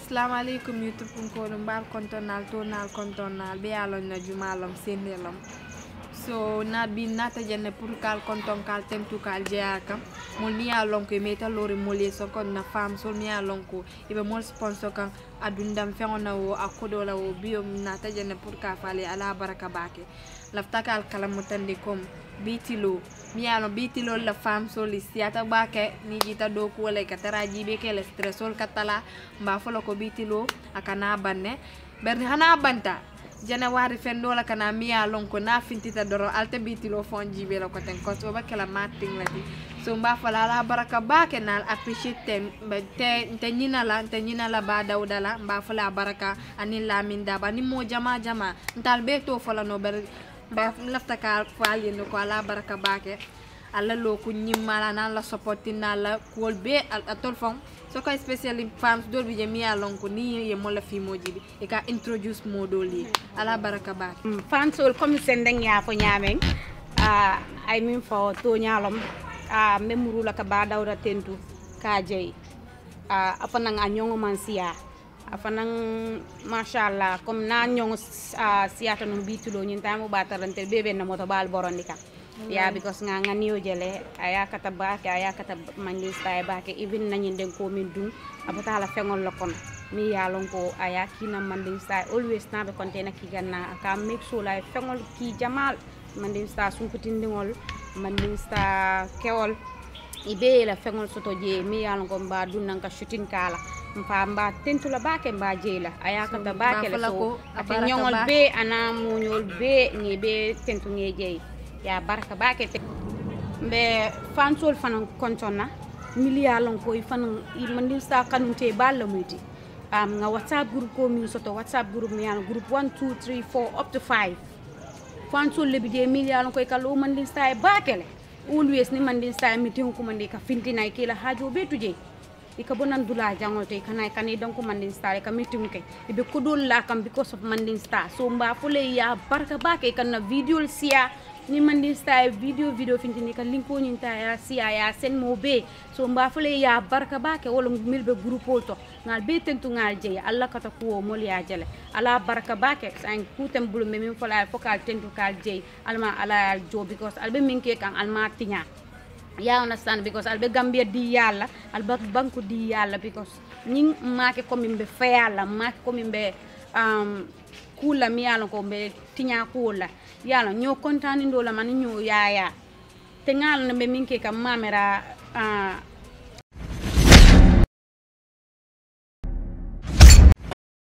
Assalamu alaikum YouTube ko mbar kontonal tonal kontonal be alon na jumalom sendelam so na bi nata jenne pour kal konton kal temtu kal jeaka mol mi alon ko meta lori molé so kon na fam so mi alon ko ibe mol sponsor kan adundam fengona wo akodo la wo biom nata jenne pour ka fale ala baraka bake lafta kal kala mutande kom Bii Tilo mi alon Bii Tilo la fam so li siata bake ni jita do ko le katara jibe ke le stressol katala mba folo ko Bii Tilo akana banne berni hana banta January fendo la kana mi alon ko na fintita doro alta Bii Tilo fon jibe la ko ten ko so bakela mating la di so mba fala la baraka bake nal appreciate tem te nyina la ba dawdala mba fala baraka ani la min daba ni mo jama ntal be to fala no ber ba lafta ka fali no ko ala baraka bake alla lo ko nyimala nan la supporti na la ko be atol fon so ko especially femmes dol bi jemi alon ko ni ye mo la fi mojibi e ka introduce modoli ala baraka bake fans ol comme Sandeng ya fo nyameng ay min fo to nyalom memuru la ka ba dawra tentu ka jey afana nga nyongo man siya afanang mashallah comme na nyong siata no Bii Tilo nyin tamu batarante bebe na moto bal borondika ya because nga niyo jele aya kata baake aya kata mandi stay baake even nanyin den ko min dum abata la fengol lokon mi yalon ko aya kina mandi stay always na be container ki ganna ka make sure la fengol ki jamal mandi stay sunkutindingol mandi stay kewol ibe la fengol soto je mi yalon ko ba dun nan ka shooting kala mba tentu la bake mba jela aya kata bake la so ati nyongol be ana munyol be ni be tentu ngeje ya baraka bake te be fansol fanan kontona miliyalon ko fanan mandi sa kanunte balla muti nga WhatsApp group ko min soto WhatsApp group mi yan group 1 2 3 4 up to 5 fansol le bije miliyalon ko kala mandi sa bake le always ni mandi sa meeting ko mandi ka fintina kila hajo be tuje ika bonan dula jangol te kana kani donc mandin star ka meeting ke ibe kudul la kam because of mandin star so mba fule ya barka bake kana video sia ni mandin star video fintini ka linko nyinta ya sia ya sen mo be so mba fule ya barka bake wala milbe groupe to ngal be tentu ngal je alla kata ko mol ya jele ala barka bake san kutem bulu memin fola fokal tentu kal je alma ala jo because albe minke kan alma tinya ya understand because albe Gambia di yalla alba banku di yalla because ning make ko mimbe fayala make ko mimbe kula mi yalla ko be tinya kula yalla nyo kontani ndola man nyo yaya te ngal ne be minke kam mamera